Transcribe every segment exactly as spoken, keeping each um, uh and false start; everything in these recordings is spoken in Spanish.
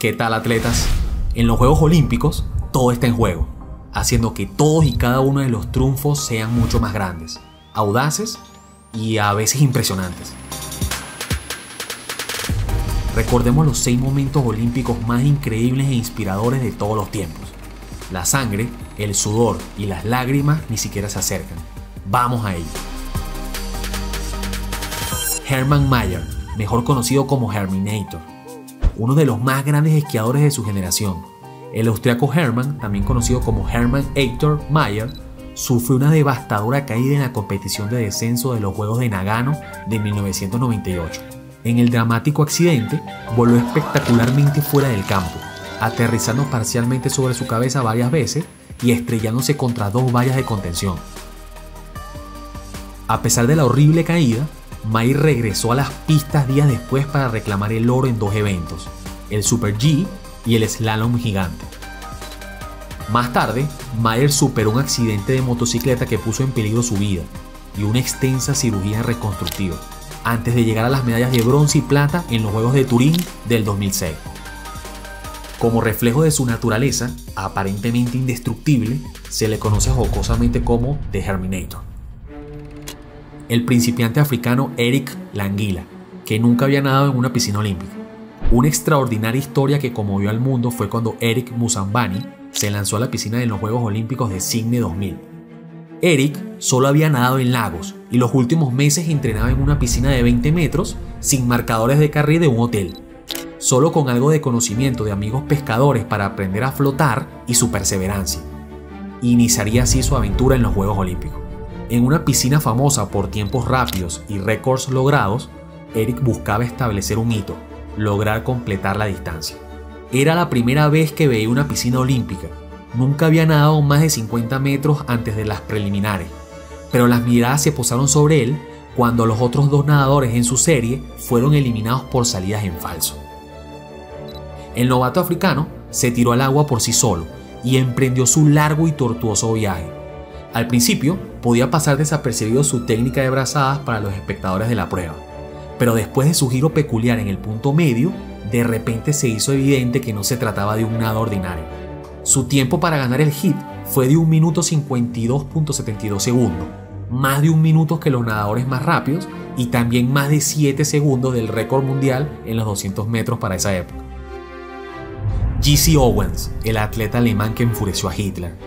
¿Qué tal, atletas? En los Juegos Olímpicos todo está en juego, haciendo que todos y cada uno de los triunfos sean mucho más grandes, audaces y a veces impresionantes. Recordemos los seis momentos olímpicos más increíbles e inspiradores de todos los tiempos. La sangre, el sudor y las lágrimas ni siquiera se acercan. Vamos a ello. Hermann Maier, mejor conocido como Herminator, uno de los más grandes esquiadores de su generación. El austriaco Hermann, también conocido como Hermann Heitor Maier, sufrió una devastadora caída en la competición de descenso de los Juegos de Nagano de mil novecientos noventa y ocho. En el dramático accidente, voló espectacularmente fuera del campo, aterrizando parcialmente sobre su cabeza varias veces y estrellándose contra dos vallas de contención. A pesar de la horrible caída, Maier regresó a las pistas días después para reclamar el oro en dos eventos, el Super G y el Slalom Gigante. Más tarde, Maier superó un accidente de motocicleta que puso en peligro su vida y una extensa cirugía reconstructiva, antes de llegar a las medallas de bronce y plata en los Juegos de Turín del dos mil seis. Como reflejo de su naturaleza, aparentemente indestructible, se le conoce jocosamente como The Herminator. El principiante africano Eric Langila, que nunca había nadado en una piscina olímpica. Una extraordinaria historia que conmovió al mundo fue cuando Eric Musambani se lanzó a la piscina en los Juegos Olímpicos de Sydney dos mil. Eric solo había nadado en lagos y los últimos meses entrenaba en una piscina de veinte metros sin marcadores de carril de un hotel, solo con algo de conocimiento de amigos pescadores para aprender a flotar y su perseverancia. Iniciaría así su aventura en los Juegos Olímpicos. En una piscina famosa por tiempos rápidos y récords logrados, Eric buscaba establecer un hito, lograr completar la distancia. Era la primera vez que veía una piscina olímpica. Nunca había nadado más de cincuenta metros antes de las preliminares, pero las miradas se posaron sobre él cuando los otros dos nadadores en su serie fueron eliminados por salidas en falso. El novato africano se tiró al agua por sí solo y emprendió su largo y tortuoso viaje. Al principio podía pasar desapercibido su técnica de brazadas para los espectadores de la prueba, pero después de su giro peculiar en el punto medio, de repente se hizo evidente que no se trataba de un nado ordinario. Su tiempo para ganar el hit fue de un minuto cincuenta y dos punto setenta y dos segundos, más de un minuto que los nadadores más rápidos y también más de siete segundos del récord mundial en los doscientos metros para esa época. Jesse Owens, el atleta alemán que enfureció a Hitler.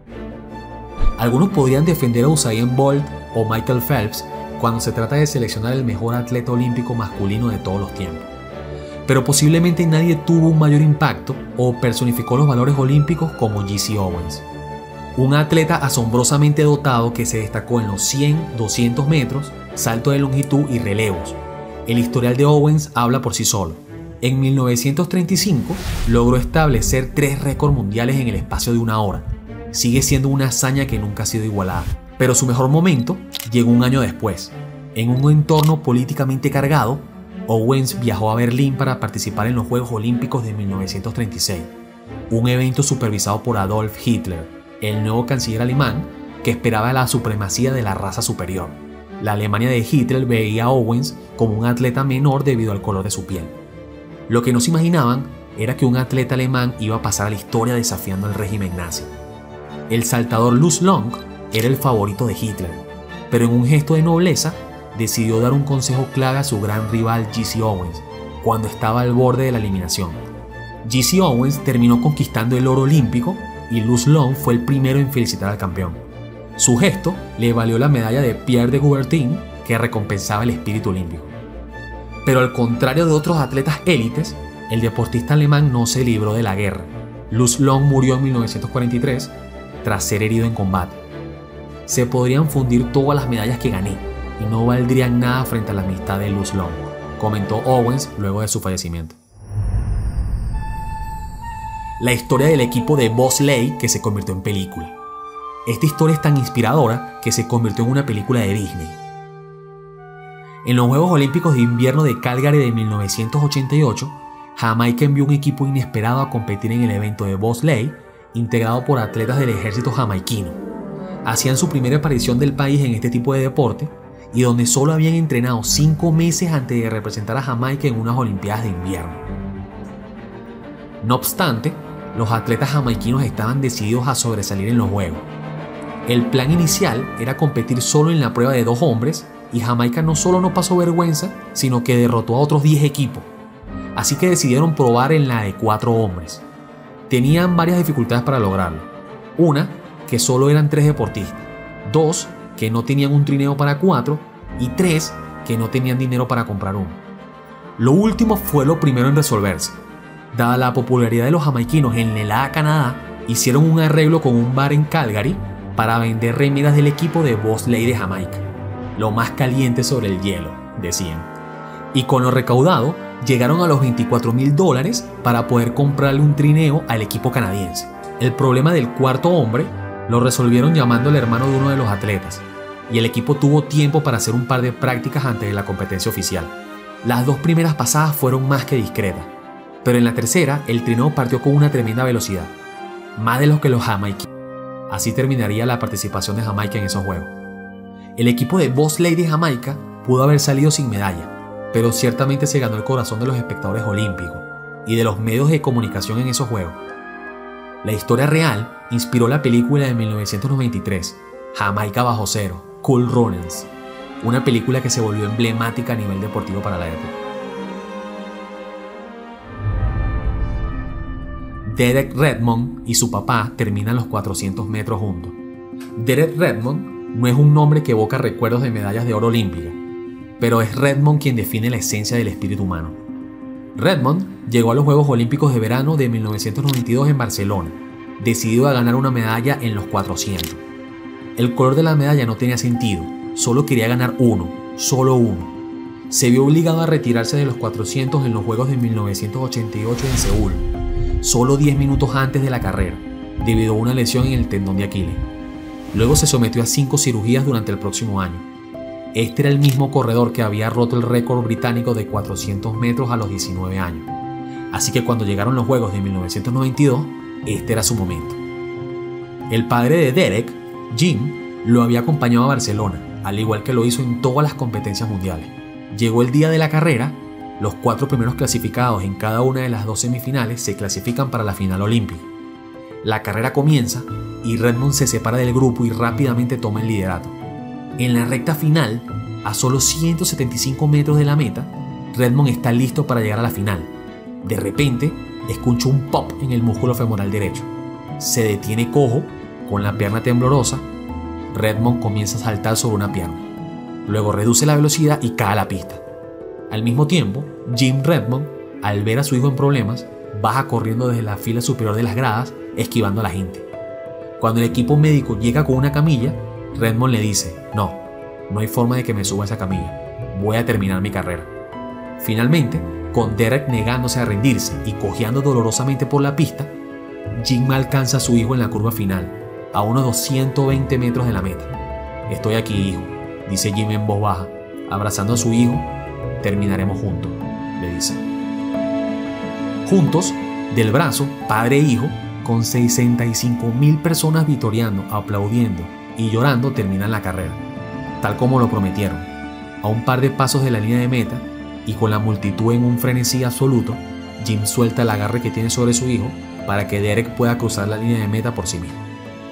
Algunos podrían defender a Usain Bolt o Michael Phelps cuando se trata de seleccionar el mejor atleta olímpico masculino de todos los tiempos. Pero posiblemente nadie tuvo un mayor impacto o personificó los valores olímpicos como Jesse Owens. Un atleta asombrosamente dotado que se destacó en los cien, doscientos metros, salto de longitud y relevos. El historial de Owens habla por sí solo. En mil novecientos treinta y cinco logró establecer tres récords mundiales en el espacio de una hora. Sigue siendo una hazaña que nunca ha sido igualada, pero su mejor momento llegó un año después. En un entorno políticamente cargado, Owens viajó a Berlín para participar en los Juegos Olímpicos de mil novecientos treinta y seis, un evento supervisado por Adolf Hitler, el nuevo canciller alemán que esperaba la supremacía de la raza superior. La Alemania de Hitler veía a Owens como un atleta menor debido al color de su piel. Lo que no se imaginaban era que un atleta alemán iba a pasar a la historia desafiando al régimen nazi. El saltador Lutz Long era el favorito de Hitler, pero en un gesto de nobleza decidió dar un consejo clave a su gran rival Jesse Owens cuando estaba al borde de la eliminación. Jesse Owens terminó conquistando el oro olímpico y Lutz Long fue el primero en felicitar al campeón. Su gesto le valió la medalla de Pierre de Coubertin, que recompensaba el espíritu olímpico. Pero al contrario de otros atletas élites, el deportista alemán no se libró de la guerra. Lutz Long murió en mil novecientos cuarenta y tres tras ser herido en combate. Se podrían fundir todas las medallas que gané y no valdrían nada frente a la amistad de Lutz Long, comentó Owens luego de su fallecimiento. La historia del equipo de bobsleigh que se convirtió en película. Esta historia es tan inspiradora que se convirtió en una película de Disney. En los Juegos Olímpicos de Invierno de Calgary de mil novecientos ochenta y ocho, Jamaica envió un equipo inesperado a competir en el evento de bobsleigh, integrado por atletas del ejército jamaiquino. Hacían su primera aparición del país en este tipo de deporte y donde solo habían entrenado cinco meses antes de representar a Jamaica en unas Olimpiadas de invierno. No obstante, los atletas jamaiquinos estaban decididos a sobresalir en los juegos. El plan inicial era competir solo en la prueba de dos hombres y Jamaica no solo no pasó vergüenza, sino que derrotó a otros diez equipos. Así que decidieron probar en la de cuatro hombres. Tenían varias dificultades para lograrlo. Una, que solo eran tres deportistas. Dos, que no tenían un trineo para cuatro. Y tres, que no tenían dinero para comprar uno. Lo último fue lo primero en resolverse. Dada la popularidad de los jamaiquinos en Nelada, Canadá, hicieron un arreglo con un bar en Calgary para vender remeras del equipo de bobsleigh de Jamaica. Lo más caliente sobre el hielo, decían. Y con lo recaudado, llegaron a los veinticuatro mil dólares para poder comprarle un trineo al equipo canadiense. El problema del cuarto hombre lo resolvieron llamando al hermano de uno de los atletas, y el equipo tuvo tiempo para hacer un par de prácticas antes de la competencia oficial. Las dos primeras pasadas fueron más que discretas, pero en la tercera el trineo partió con una tremenda velocidad, más de lo que los jamaiquinos. Así terminaría la participación de Jamaica en esos juegos. El equipo de bobsleigh de Jamaica pudo haber salido sin medalla, pero ciertamente se ganó el corazón de los espectadores olímpicos y de los medios de comunicación en esos juegos. La historia real inspiró la película de mil novecientos noventa y tres, Jamaica bajo cero, Cool Runnings, una película que se volvió emblemática a nivel deportivo para la época. Derek Redmond y su papá terminan los cuatrocientos metros juntos. Derek Redmond no es un nombre que evoca recuerdos de medallas de oro olímpica, pero es Redmond quien define la esencia del espíritu humano. Redmond llegó a los Juegos Olímpicos de Verano de mil novecientos noventa y dos en Barcelona, decidido a ganar una medalla en los cuatrocientos. El color de la medalla no tenía sentido, solo quería ganar uno, solo uno. Se vio obligado a retirarse de los cuatrocientos en los Juegos de mil novecientos ochenta y ocho en Seúl, solo diez minutos antes de la carrera, debido a una lesión en el tendón de Aquiles. Luego se sometió a cinco cirugías durante el próximo año. Este era el mismo corredor que había roto el récord británico de cuatrocientos metros a los diecinueve años. Así que cuando llegaron los Juegos de mil novecientos noventa y dos, este era su momento. El padre de Derek, Jim, lo había acompañado a Barcelona, al igual que lo hizo en todas las competencias mundiales. Llegó el día de la carrera. Los cuatro primeros clasificados en cada una de las dos semifinales se clasifican para la final olímpica. La carrera comienza y Redmond se separa del grupo y rápidamente toma el liderato. En la recta final, a solo ciento setenta y cinco metros de la meta, Redmond está listo para llegar a la final. De repente, escucha un pop en el músculo femoral derecho. Se detiene cojo, con la pierna temblorosa. Redmond comienza a saltar sobre una pierna. Luego reduce la velocidad y cae a la pista. Al mismo tiempo, Jim Redmond, al ver a su hijo en problemas, baja corriendo desde la fila superior de las gradas, esquivando a la gente. Cuando el equipo médico llega con una camilla, Redmond le dice: no, no hay forma de que me suba a esa camilla, voy a terminar mi carrera. Finalmente, con Derek negándose a rendirse y cojeando dolorosamente por la pista, Jim alcanza a su hijo en la curva final, a unos doscientos veinte metros de la meta. Estoy aquí, hijo, dice Jim en voz baja, abrazando a su hijo. Terminaremos juntos, le dice. Juntos, del brazo, padre e hijo, con sesenta y cinco mil personas vitoreando, aplaudiendo y llorando, terminan la carrera, tal como lo prometieron. A un par de pasos de la línea de meta y con la multitud en un frenesí absoluto, Jim suelta el agarre que tiene sobre su hijo para que Derek pueda cruzar la línea de meta por sí mismo.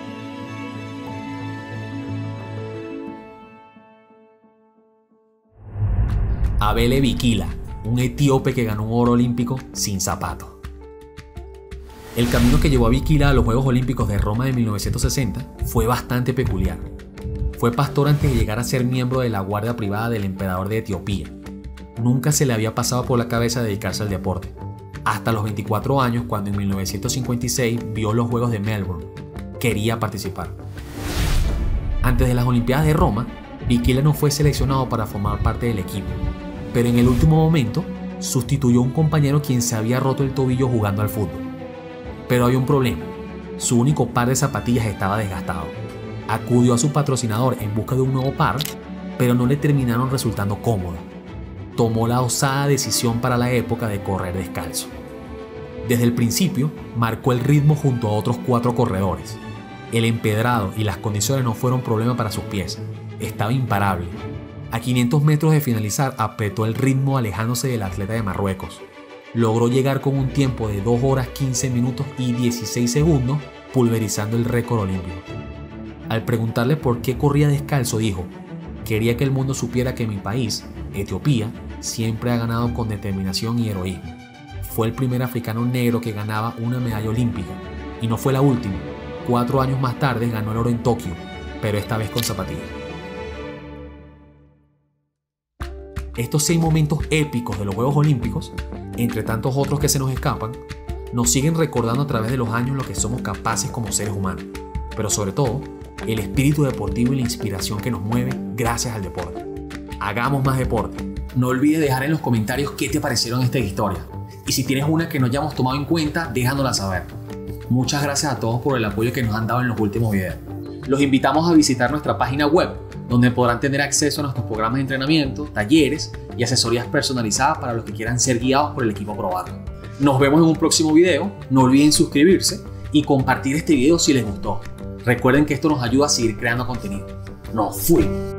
Abele Bikila, un etíope que ganó un oro olímpico sin zapatos. El camino que llevó a Bikila a los Juegos Olímpicos de Roma de mil novecientos sesenta fue bastante peculiar. Fue pastor antes de llegar a ser miembro de la guardia privada del emperador de Etiopía. Nunca se le había pasado por la cabeza dedicarse al deporte, hasta los veinticuatro años, cuando en mil novecientos cincuenta y seis vio los Juegos de Melbourne. Quería participar. Antes de las Olimpiadas de Roma, Bikila no fue seleccionado para formar parte del equipo, pero en el último momento sustituyó a un compañero quien se había roto el tobillo jugando al fútbol. Pero había un problema: su único par de zapatillas estaba desgastado. Acudió a su patrocinador en busca de un nuevo par, pero no le terminaron resultando cómodos. Tomó la osada decisión para la época de correr descalzo. Desde el principio marcó el ritmo junto a otros cuatro corredores. El empedrado y las condiciones no fueron problema para sus pies. Estaba imparable. A quinientos metros de finalizar apretó el ritmo alejándose del atleta de Marruecos. logró llegar con un tiempo de dos horas quince minutos y dieciséis segundos, pulverizando el récord olímpico. Al preguntarle por qué corría descalzo, dijo: quería que el mundo supiera que mi país, Etiopía, siempre ha ganado con determinación y heroísmo. Fue el primer africano negro que ganaba una medalla olímpica, y no fue la última. Cuatro años más tarde ganó el oro en Tokio, pero esta vez con zapatillas. Estos seis momentos épicos de los Juegos Olímpicos, entre tantos otros que se nos escapan, nos siguen recordando a través de los años lo que somos capaces como seres humanos, pero sobre todo, el espíritu deportivo y la inspiración que nos mueve gracias al deporte. Hagamos más deporte. No olvides dejar en los comentarios qué te parecieron estas historias. Y si tienes una que no hayamos tomado en cuenta, déjanosla saber. Muchas gracias a todos por el apoyo que nos han dado en los últimos videos. Los invitamos a visitar nuestra página web, donde podrán tener acceso a nuestros programas de entrenamiento, talleres y asesorías personalizadas para los que quieran ser guiados por el equipo probado. Nos vemos en un próximo video. No olviden suscribirse y compartir este video si les gustó. Recuerden que esto nos ayuda a seguir creando contenido. ¡Nos fuimos!